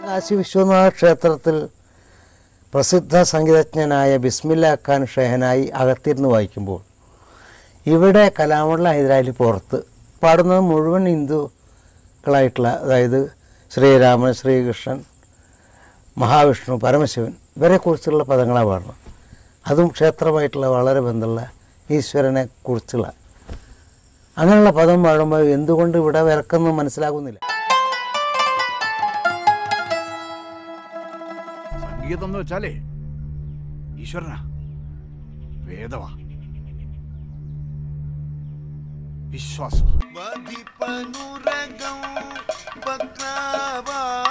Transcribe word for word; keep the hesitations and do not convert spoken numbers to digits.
കാശി വിശ്വനാഥ ക്ഷേത്രത്തിൽ പ്രസിദ്ധ സംഗീതജ്ഞനായ ബിസ്മില്ല ഖാൻ ഷെഹനായി അകത്തിരുന്ന് വായിക്കുമ്പോൾ ഇവിടെ കലാമണ്ഡലം ഹൈദരാലി പുറത്ത് പാടുന്നത് മുഴുവൻ ഹിന്ദുക്കളായിട്ടുള്ള, അതായത് ശ്രീരാമൻ, ശ്രീകൃഷ്ണൻ, മഹാവിഷ്ണു, പരമശിവൻ ഇവരെക്കുറിച്ചുള്ള പദങ്ങളാണ് പാടുന്നത്. അതും ക്ഷേത്രമായിട്ടുള്ള വളരെ ബന്ധമുള്ള ഈശ്വരനെ കുറിച്ചുള്ള അങ്ങനെയുള്ള പദം പാടുമ്പോൾ എന്തുകൊണ്ട് ഇവിടെ വിറക്കൊന്നും മനസ്സിലാകുന്നില്ല. സംഗീതം എന്ന് വെച്ചാലേ ഈശ്വരനാ, വേദവാ, വിശ്വാസം.